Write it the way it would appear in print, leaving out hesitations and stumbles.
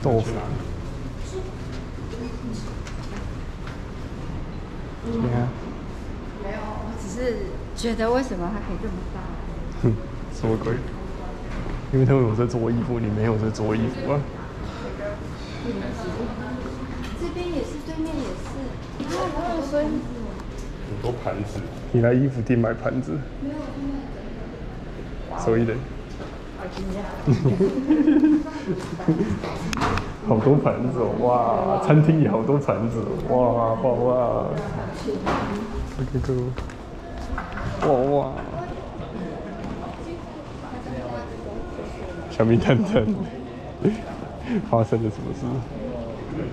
豆腐。你看， 没有，我只是觉得为什么它可以这么大？ 哼，什么鬼？因为他们有在做衣服，你没有在做衣服啊。 这边也是，对面也是。啊，所以很多盘子。你来衣服店买盘子？没有，所以呢？好多盘子哦！哇，餐厅也好多盘子哦！哇哇哇！这个，哇哇！小米蛋蛋，发生了什么事？